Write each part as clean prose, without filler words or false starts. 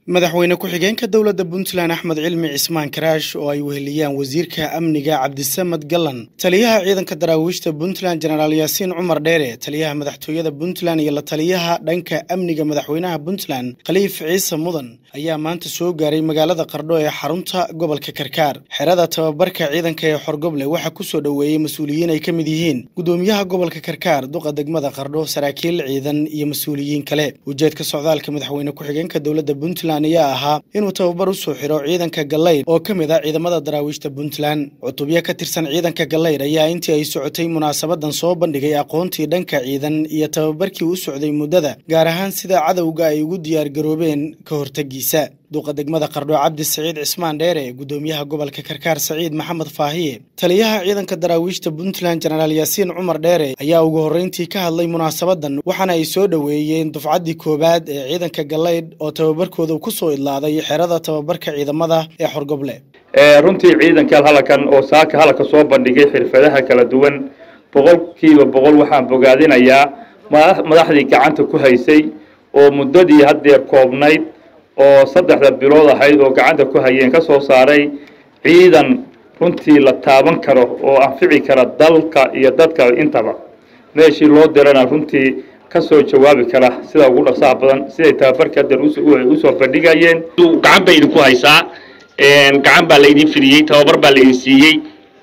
madaxweyne ku-xigeenka dowladda Puntland Axmed Cilmi Cismaan Karaash oo ay weheliyaan wasiirka amniga Cabdisamad Gallan, taliyaha ciidanka daraawiishta Puntland General Yaasiin Cumar Dheere, taliyaha madaxtooyada Puntland iyo la taliyaha dhanka amniga madaxweynaha Puntland Khaliif Ciise Mudan ayaa maanta soo gaaray magaalada Qardho ee xarunta gobolka Karkaar. Xerada tababarka ciidanka ee Xorgoble waxa ku soo dhaweeyay mas'uuliyiin ay kamid yihiin gudoomiyaha gobolka Karkaar, duqa degmada Qardho, saraakiil ciidan iyo mas'uuliyiin kale. Ujeedka socdaalka madaxweyne ku-xigeenka dowladda Puntland ayaa ahaa inuu tababar u soo xiro ciidanka Galleyd oo kamid ah ciidamada daraawiishta Puntland. Cutubyo ka tirsan ciidanka Galleyd ayaa intii ay socotay munaasabadan soo bandhigay aqoontii dhanka ciidan iyo tababarkii u socday muddada, gaar ahaan sida cadawga ay ugu diyaar garoobeen ka hortagiisa. duqa degmada Qardho Cabdi Saciid Cismaan Dheere, gudoomiyaha gobolka Karkaar Saciid Maxamed Faahiye, taliyaha ciidanka daraawiishta Puntland General Yaasiin Cumar Dheere ayaa ugu horeyntii ka hadlay munaasabadan, waxaana ay soo dhaweeyeen dufcadii koobaad ee ciidanka Galleyd oo tababarkooda ku soo idlaaday xerada tababarka ciidamada ee Xorgoble. runtii ciidanka halkan oo saaka halka soo bandhigay xirfadaha kala duwan boqolkiiba boqol waxaan bogaadinayaa madaxdii gacanta ku haysay oo muddadii hadda koobnayd oo 3 bilood ahayd oo gacanta ku hayeen ka soo saaray ciidan runtii la taaban karo oo anfici kara dalka iyo dadka intaba meeshii loo dirana runtii ka soo jawaabi kara sida ugu dhaqsaha badan siday tababarka u soo bandhigayeen. gacan bay idinku haysaa gacan baa la idin firiyey, tababar baa la idin siiyey.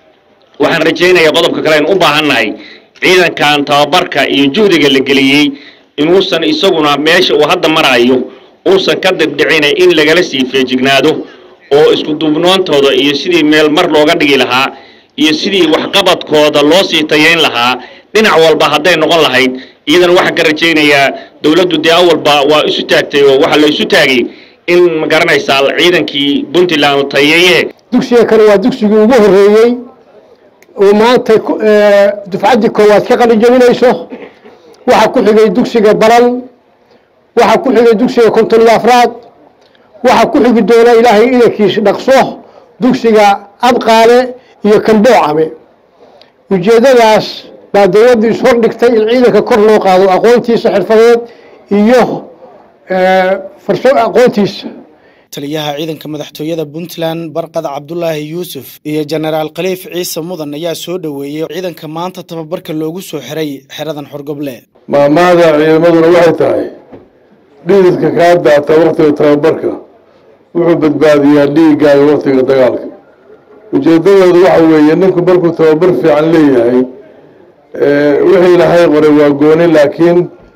waxaan rajaynayaa qodobka kale in u baahannahay ciidankan tababarka iyo juhdiga la geliyey inuusan isaguna meesha uu hadda marayo uusan ka dibdhicin in lagala sii feejignaado oo isku duubnoontooda iyo sidii meel mar looga dhigi lahaa iyo sidii waxqabadkooda loo sii tayeyn lahaa dhinac walba hadday noqon lahayd. iyadana waxaan ka rajaynayaa dawladdu dee awalba waa isu taagtay oo waxa la isu taagay in ma garanaysaa ciidankii Puntland tayeeye. dugsiga kale waa dugsigii ugu horeeyay oo maanta dufcadii koowaad ka qalin jabinayso. waxa ku xigay dugsiga Baral, waxa ku xigay dugsiga konton iyo afraad, waxa ku xigi doona ilaahay inankiisa dhaqso dugsiga Abqaale iyo Kamboocabe. ujeedadaas baa dawladdu is hordhigtay in ciidanka kor loo qaado aqoontiisa xirfadeed iyo farsamo aqoontiisa. taliyaha ciidanka madaxtooyada Puntland Barqad Cabdullaahi Yuusuf iyo General Khaliif Ciise Mudan ayaa soo dhaweeyay ciidanka maanta tababarka loogu soo xiray xeradan Xorgoble. maamada ciidamaduna waxay tahay dhiidka ka daata waqtiga tababarka wuxuu badbaadiyaa dhiigaaga waqtiga dagaalka. ujeedadoodu waxa weeye ninku markuu tababar fiican leeyahay wixii ilaahay qoray waa gooni, laakiin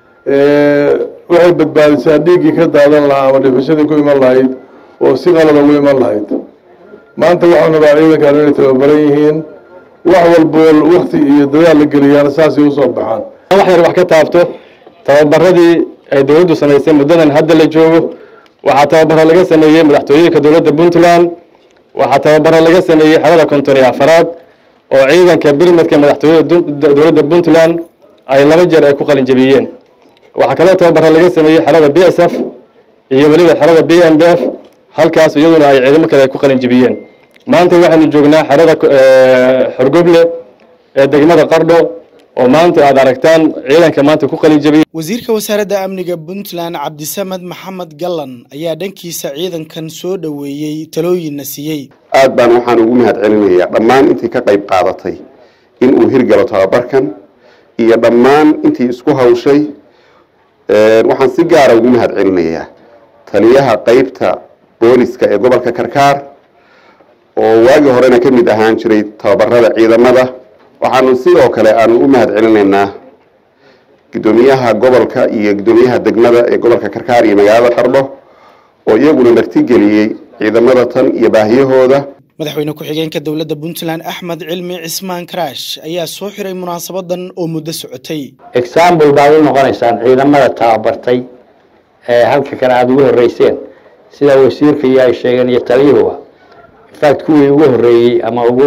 waxay badbaadisaa dhiiggii ka daadan lahaa ama dhifashadii ku iman lahayd oo si qalada ugu iman lahayd. maanta waxaan rabaa ciidankan inay tababaran yihiin, wax walbo waqti iyo dadaal la geliyaan saasay usoo baxaan. wax yar wax ka taabto tababaradii ay dawladdu samaysay muddadan hadda la joogo. waxaa tababaro laga sameeyey madaxtooyada dowladda Puntland, waxaa tababaro laga sameeyey xerada konton iyo afraad oo ciidanka birmadka madaxtooyada dowladda Puntland ay 2 jeer ay ku qalin jabiyeen. waxaa kale tababaro laga sameeyey xerada BSF iyo waliba xerada BMDF, halkaas iyaduna ay ciidamo kale ku qalin jabiyeen. maanta waxaanu joognaa xerada Xorgoble ee degmada Qardho oo maanta aad aragtaan ciidanka maanta ku qalin jabiyay. wasiirka wasaaradda amniga Puntland Cabdisamad Maxamed Gallan ayaa dhankiisa ciidankan soo dhaweeyay talooyinna siiyay. aad baan waxaan ugu mahadcelinayaa dhammaan intii ka qayb qaadatay in uu hirgalo tababarkan iyo dhammaan intii isku hawshay. waxaan si gaar ah ugu mahadcelinayaa taliyaha qaybta booliska ee gobolka Karkaar oo waagi horena ka mid ahaan jiray tababarada ciidamada. waxaanu sidoo kale aanu u mahadcelinaynaa gudoomiyaha gobolka iyo gudoomiyaha degmada ee gobolka Karkaar iyo magaalada Qardho oo iyaguna martigeliyay ciidamada tan iyo baahiyahooda. madaxweyne ku-xigeenka dowladda Puntland Axmed Cilmi Cismaan Karaash ayaa soo xiray munaasabadan oo muddo socotay. example baa u noqonaysaan ciidamada tababartay ee halka kale aad ugu horeyseen sida wasiirka iyo ay sheegeen iyo taliyuhu. in fact kuwii ugu horeeyay ama ugu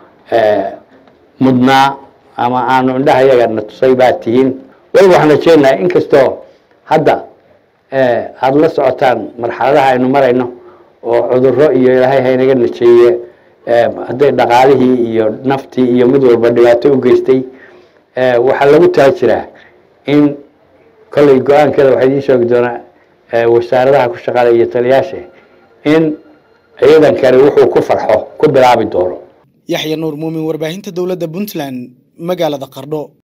mudnaa ama aanu indhahayaga na tusay baa tihiin. waxaan rajaynayaa inkastoo hadda aad la socotaan marxaladaha aynu marayno oo cudurro iyo ilaahay haynaga najeeye hadday dhaqaalihii iyo naftii iyo mid walba dhibaato u geystay. waxaa lagu taajiraa in kolley go-aankeeda waxaa idiin sheegi doonaa wasaaradaha ku shaqaalaya iyo taliyaasha in ciidankani wuxuu ku farxo ku bilaabi doono. Yaxya Nuur Muumin, warbaahinta dowladda Puntland, magaalada Qardho.